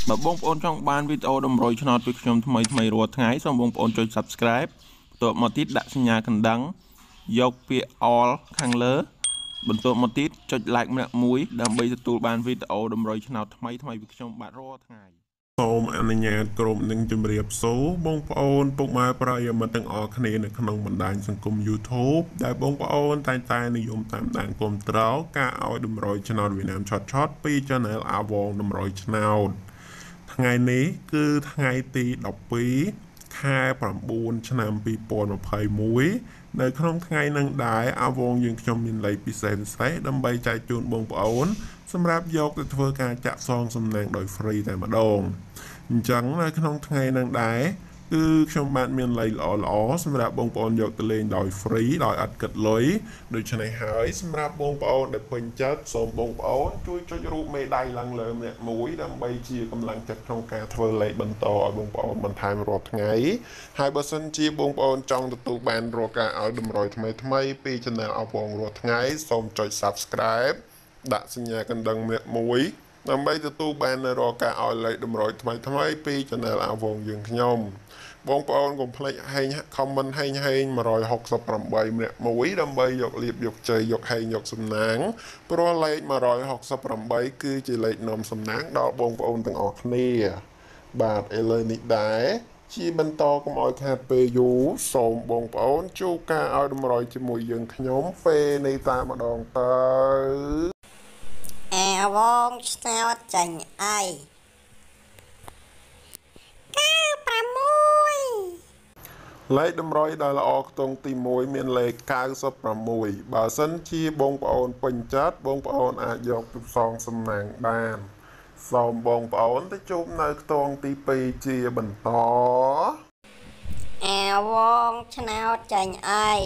Mà bông ôn trong ban video đầm rồi cho nó tụi nhóm thay ruột ngày xong bông ôn cho subscribe tụi một tít đã sinh nhà cần đắng dọc phía all khang lớ bật tụi một tít cho like mẹ muối đầm bây giờ tụi ban video đầm rồi cho nó thay việc trong bạn ruột ngày Hôm anh nhà cùngនឹងជម្រាបសួរបងប្អូនពុកម៉ែប្រិយមិត្តទាំងអស់គ្នានៅក្នុងបណ្ដាញសង្គម YouTube ដែលបងប្អូនតែងតែនិយមតាមដានគាំទ្រការឲ្យតម្រុយឆ្នោតវៀតណាមឆតពី Channel អាវងតម្រុយឆ្នោតថ្ងៃនេះគឺថ្ងៃទី12ខែ9ឆ្នាំ2021នៅក្នុងថ្ងៃនឹងដែរអាវងយើងខ្ញុំមានលេខពិសេសដើម្បីចែកជូនបងប្អូនសម្រាប់យកទៅធ្វើការចាក់សងសំណាងដោយ free តែម្ដងអញ្ចឹងនៅក្នុងថ្ងៃនឹងដែរគឺខ្ញុំបានមានលេខល្អសម្រាប់បងប្អូនយកទៅលេងដោយ free ដោយអត់គិតលុយដូច្នេះហើយសម្រាប់បងប្អូនដែលពេញចិត្តសូមបងប្អូនជួយចុចរូបមេដៃឡើងលើម្នាក់មួយដើម្បីជាកម្លាំងចិត្តក្នុងការធ្វើលេខបន្តឲ្យបងប្អូនបន្ថែមរាល់ថ្ងៃហើយបើសិនជាបងប្អូនចង់ទទួលបានរាល់ការឲ្យតម្រុយថ្មីពី Channel អវងរាល់ថ្ងៃសូមចុច Subscribe ដាក់សញ្ញាកណ្ដឹងម្នាក់មួយដើម្បីទទួលបានរាល់ការឲ្យលេខតម្រុយថ្មីពី Channel អាវងយើងខ្ញុំបងប្អូនកុំភ្លេចហែង comment ហែង168ម្នាក់មួយដើម្បីយកលៀបយកជ័យយកហែងយកសំណាងព្រោះលេខ168គឺជាលេខនាំសំណាងដល់បងប្អូនទាំងអស់គ្នាបាទឥឡូវនេះដែរជាបន្តកុំឲ្យខាតពេលយូរសូមបងប្អូនជួបការឲ្យតម្រុយជាមួយយើងខ្ញុំពេលនេះតែម្ដងទៅអាវងឆ្នោតចាញ់អីលេខតម្រុយដែលល្អខ្ទង់ទី1មានលេខ96បើសិនជាបងប្អូនពេញចិត្តបងប្អូនអាចយកទៅផ្សងសំណាងបានសូមបងប្អូនទៅជួបនៅខ្ទង់ទី2ជាបន្តអាវងឆ្នោតចាញ់អី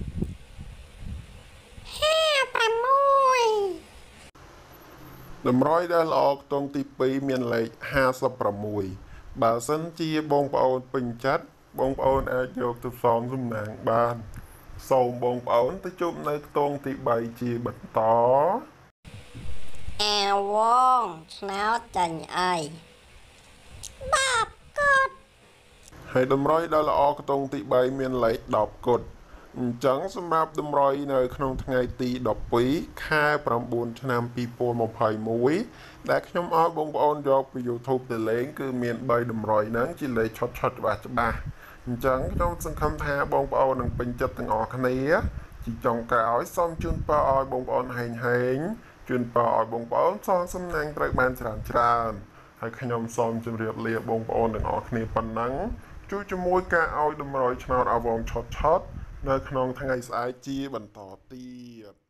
56 តម្រុយដែលល្អខ្ទង់ទី2មានលេខ56បើសិនជាបងប្អូនពេញចិត្តបងប្អូនអាចយកទៅផ្សងសំណាងបានសូមបងប្អូនទៅជួបនៅខ្ទង់ទី3ជាបន្តអាវងឆ្នោតចាញ់អី10គត់ហើយតម្រុយដែលល្អខ្ទង់ទី3មានលេខ10គត់អញ្ចឹងសម្រាប់តម្រុយនៅក្នុងថ្ងៃទី12ខែ9ឆ្នាំ2021ដែលខ្ញុំឲ្យបងប្អូនយកពី YouTube ទៅលេងគឺមាន3តម្រុយហ្នឹងជាលេខឆុតច្បាស់អញ្ចឹងខ្ញុំសង្ឃឹមថាបងប្អូននឹងពេញចិត្តទាំងអស់គ្នាជាចុងក្រោយសូមជូនពរឲ្យបងប្អូនហែងជូនពរឲ្យបងប្អូនសងសំណាងត្រូវបានច្រើនហើយខ្ញុំសូមជម្រាបលាបងប្អូនទាំងអស់គ្នាប៉ុណ្ណឹងជួយជាមួយការឲ្យតម្រុយឆ្នោតអាវងឆុតនៅក្នុងថ្ងៃស្អែកជាបន្តទៀត